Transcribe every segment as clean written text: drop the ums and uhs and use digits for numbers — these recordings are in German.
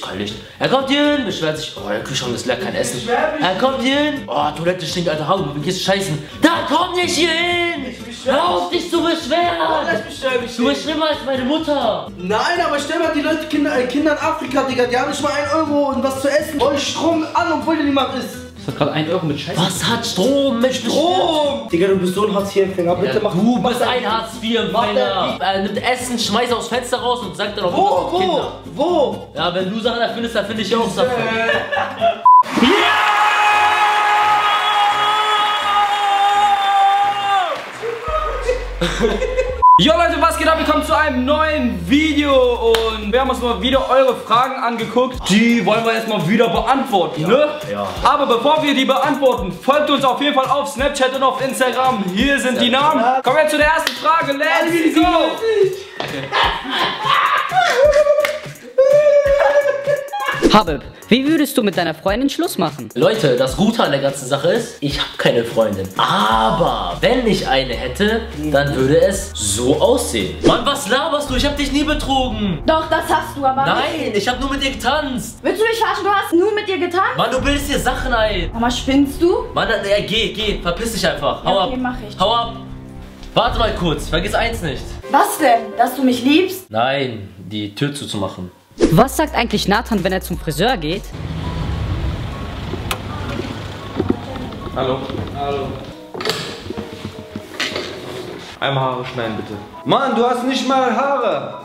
kann nicht. Er kommt hier hin, beschwert sich. Oh, der Kühlschrank ist leer, kein Essen. Er kommt hier hin. Oh, Toilette stinkt, Alter. Hau, du gehst scheißen. Da komm nicht hier hin! Hör auf, dich zu beschweren! Du bist schlimmer als meine Mutter. Nein, aber stell mal die Leute, Kinder in Afrika, Digga, die haben nicht mal 1 Euro und was zu essen. Wollen Strom an, obwohl der niemand ist. Das hat gerade 1 Euro mit Scheiße. Was hat Strom mit Strom? Digga, du bist so ein Hartz-IV-Empfänger, bitte mach. Du bist ein Hartz-IV-Empfänger. Er nimmt Essen, schmeißt aufs Fenster raus und sagt dann auch Wo? Ja, wenn du Sachen erfindest, dann finde ich auch Sachen. Jo Leute, was geht ab? Willkommen zu einem neuen Video und wir haben uns mal wieder eure Fragen angeguckt. Die wollen wir jetzt mal wieder beantworten, ne? Ja. Aber bevor wir die beantworten, folgt uns auf jeden Fall auf Snapchat und auf Instagram. Hier sind die Namen. Kommen wir zu der ersten Frage. Let's go! Habib, wie würdest du mit deiner Freundin Schluss machen? Leute, das Gute an der ganzen Sache ist, ich habe keine Freundin. Aber wenn ich eine hätte, dann würde es so aussehen. Mann, was laberst du? Ich habe dich nie betrogen. Doch, das hast du aber. Nein, ich habe nur mit dir getanzt. Willst du mich verarschen? Du hast nur mit dir getan? Mann, du bildest dir Sachen ein. Mama, spinnst du? Mann, geh, verpiss dich einfach. Hau Okay, ab. mach ich. Hau ab. Warte mal kurz, vergiss eins nicht. Was denn? Dass du mich liebst? Nein, die Tür zuzumachen. Was sagt eigentlich Nathan, wenn er zum Friseur geht? Hallo. Hallo. Einmal Haare schneiden, bitte. Mann, du hast nicht mal Haare.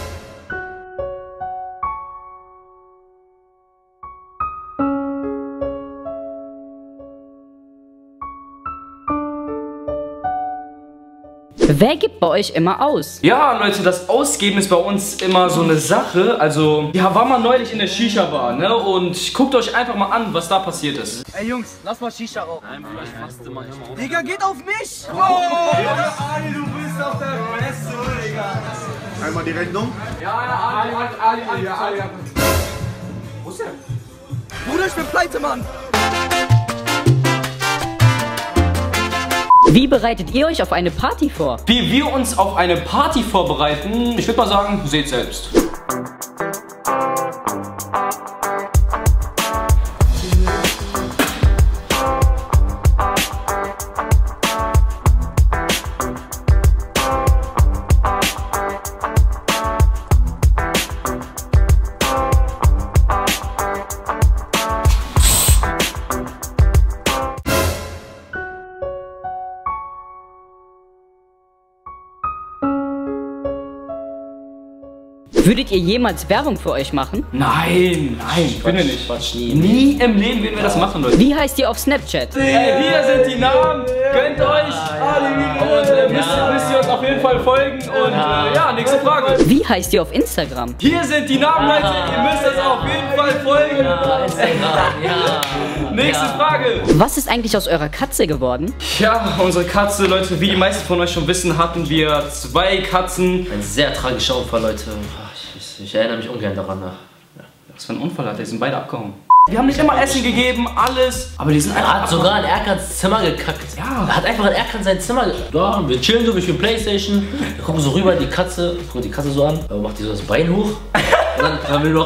Wer gibt bei euch immer aus? Ja Leute, das Ausgeben ist bei uns immer so eine Sache. Also, ja, war mal neulich in der Shisha-Bar, ne? Und guckt euch einfach mal an, was da passiert ist. Ey Jungs, lass mal Shisha rauchen. Nein, Bruder, ich faste mal immer auf. Digga, geht auf mich! Oh, Ali, du bist auf der Beste, Digga. Einmal die Rechnung. Ja, Ali. Wo ist der? Bruder, ich bin pleite, Mann! Wie bereitet ihr euch auf eine Party vor? Wie wir uns auf eine Party vorbereiten, ich würde mal sagen, seht selbst. Würdet ihr jemals Werbung für euch machen? Nein, bin ich nicht. Quatsch, nie. Nie im Leben werden wir das machen, Leute. Wie heißt ihr auf Snapchat? Ey, hier sind die Namen, gönnt euch und müsst ihr uns auf jeden Fall folgen und ja, nächste Frage. Wie heißt ihr auf Instagram? Hier sind die Namen, Leute, ihr müsst uns auf jeden Fall folgen. Nächste Frage. Was ist eigentlich aus eurer Katze geworden? Ja, unsere Katze, Leute, wie die meisten von euch schon wissen, hatten wir 2 Katzen. Ein sehr tragischer Unfall, Leute. Ich erinnere mich ungern daran. Ja. Was für ein Unfall hat er? Die sind beide abgehauen. Wir haben nicht immer Essen gegeben, alles, aber die sind einfach Er hat sogar in Erkans Zimmer gekackt. Ja. Er hat einfach in Erkan sein Zimmer gekackt. Ja, wir chillen so, wir spielen Playstation. Wir gucken so rüber, die Katze, gucken die Katze so an. Dann macht die so das Bein hoch. Und dann haben wir noch...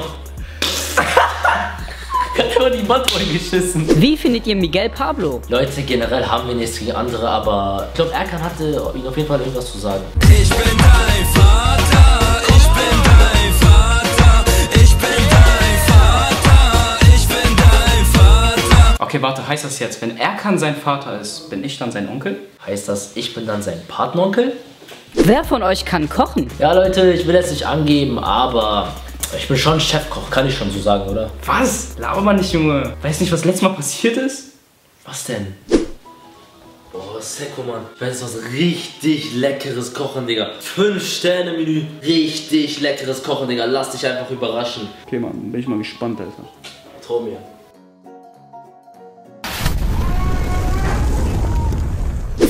hat immer die Wand geschissen. Wie findet ihr Miguel Pablo? Leute, generell haben wir nichts gegen andere, aber ich glaube, Erkan hatte ihn auf jeden Fall irgendwas zu sagen. Ich bin dein Vater, ich bin dein Vater, ich bin dein Vater, ich bin dein Vater. Okay, warte, heißt das jetzt, wenn Erkan sein Vater ist, bin ich dann sein Onkel? Heißt das, ich bin dann sein Patenonkel? Wer von euch kann kochen? Ja, Leute, ich will jetzt nicht angeben, aber ich bin schon Chefkoch, kann ich schon so sagen, oder? Was? Laber mal nicht, Junge. Weißt nicht, was letztes Mal passiert ist? Was denn? Boah, Seko, Mann. Ich werde jetzt was richtig Leckeres kochen, Digga. 5-Sterne-Menü. Richtig leckeres Kochen, Digga. Lass dich einfach überraschen. Okay, Mann, bin ich mal gespannt, Alter. Trau mir.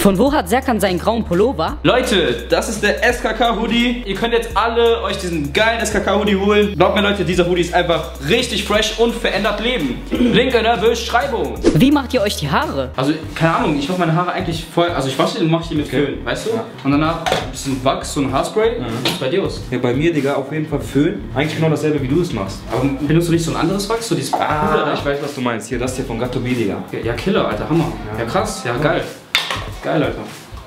Von wo hat Serkan seinen grauen Pullover? Leute, das ist der SKK-Hoodie. Ihr könnt jetzt alle euch diesen geilen SKK-Hoodie holen. Glaubt mir, Leute, dieser Hoodie ist einfach richtig fresh und verändert Leben. Link in der Beschreibung. Wie macht ihr euch die Haare? Also, keine Ahnung, ich mache meine Haare eigentlich voll. Also, ich wasche die und mache die mit Föhn, weißt du? Ja. Und danach ein bisschen Wachs, so ein Haarspray. Was ist bei dir aus? Ja, bei mir, Digga, auf jeden Fall Föhn. Eigentlich genau dasselbe, wie du es machst. Aber benutzt du nicht so ein anderes Wachs? So dieses Puder, ich weiß, was du meinst. Hier, das hier von Gatto B, Digga. Ja, Killer, Alter, Hammer. Ja, krass, ja, geil. Geil, Alter.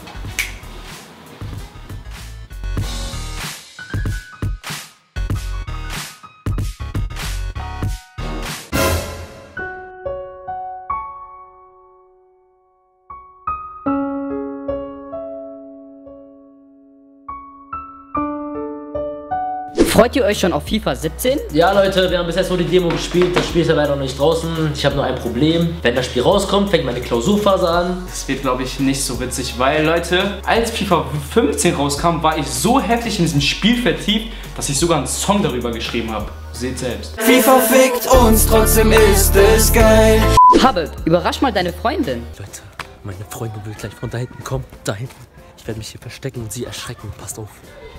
Freut ihr euch schon auf FIFA 17? Ja, Leute, wir haben bis jetzt nur die Demo gespielt. Das Spiel ist ja leider noch nicht draußen. Ich habe nur ein Problem. Wenn das Spiel rauskommt, fängt meine Klausurphase an. Das wird, glaube ich, nicht so witzig, weil, Leute, als FIFA 15 rauskam, war ich so heftig in diesem Spiel vertieft, dass ich sogar einen Song darüber geschrieben habe. Seht selbst. FIFA fickt uns, trotzdem ist es geil. Habib, überrasch mal deine Freundin. Leute, meine Freundin will gleich von da hinten kommen. Da hinten. Ich werde mich hier verstecken und sie erschrecken. Passt auf.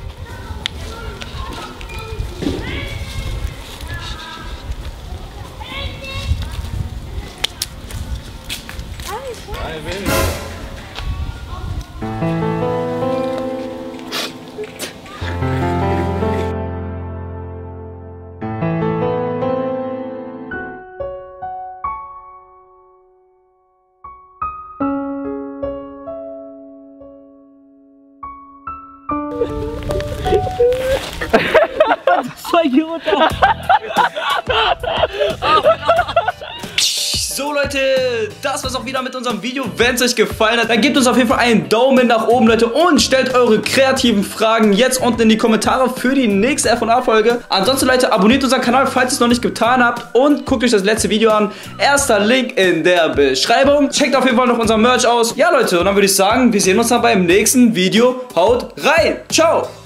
So, Leute, das war's auch wieder mit unserem Video. Wenn es euch gefallen hat, dann gebt uns auf jeden Fall einen Daumen nach oben, Leute, und stellt eure kreativen Fragen jetzt unten in die Kommentare für die nächste F&A-Folge. Ansonsten, Leute, abonniert unseren Kanal, falls ihr es noch nicht getan habt, und guckt euch das letzte Video an. Erster Link in der Beschreibung. Checkt auf jeden Fall noch unser Merch aus. Ja, Leute, und dann würde ich sagen, wir sehen uns dann beim nächsten Video. Haut rein! Ciao!